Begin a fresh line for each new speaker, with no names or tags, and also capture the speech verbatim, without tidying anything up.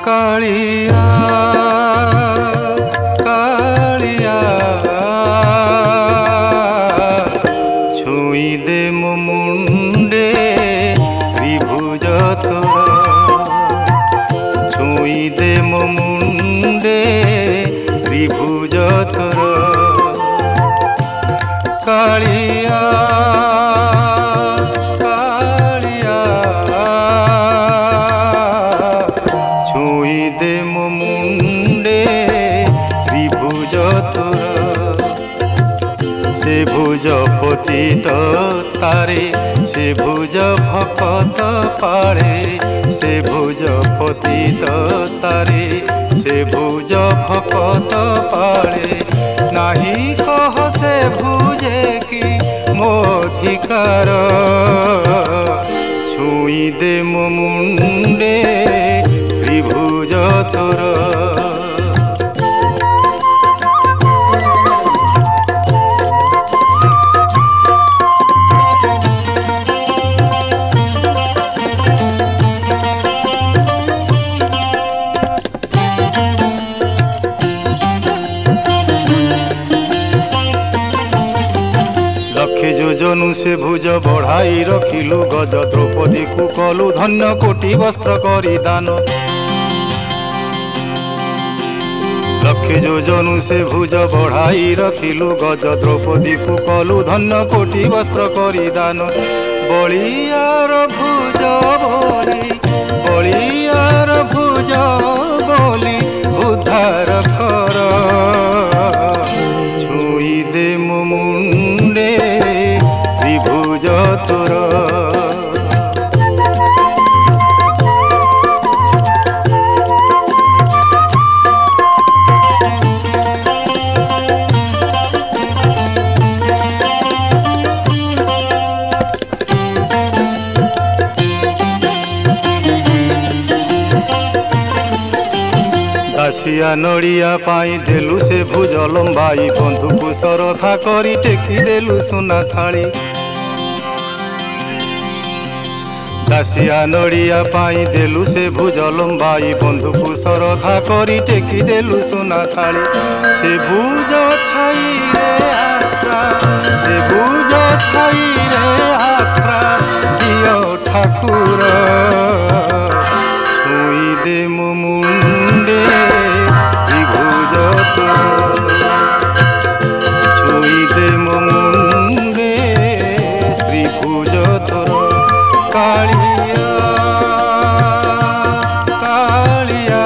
कालिया कालिया छुई दे मो मुंडे श्रीभुज तोर छुई दे मो मुंडे श्रीभुज तोर कालिया कालिया छुई दे मो मुंडे श्रीभुज तोर से भुज पतित तारे से भुज भकत पाळे से भुज पतित तारे से भुज भकत पाळे नाही कह से भुजे की मोधिकार छुई दे मो मुंडे श्रीभुज तोर लक्षे योजनु से भुज बढ़ाई रखिलु गज द्रौपदी को कलु धन्य कोटि वस्त्र करी दान लक्षे योजनु से भुज बढ़ाई रखिलु गज द्रौपदी को कलु धन्य कोटि वस्त्र करी दान बलियार भुज बोली बलियार भुज बोली उद्धार कर छुई दे मो मुंडे श्रीभुज तोर दासिया नड़िया पाई देलु से भुज लंबाई बंधुक सरधा करी टेकी देलु सुना थाली दासिया नड़िया पाई देलु से भुज लंबाई बंधुक सरधा करी टेकी देलु सुना थाली से भुज छाई रे आश्रा से भुज छाई रे आश्रा दियो ठाकुर छुई दे मो मुंडे श्रीभुज तोर छुई दे मो मुंडे श्रीभुज तोर कालिया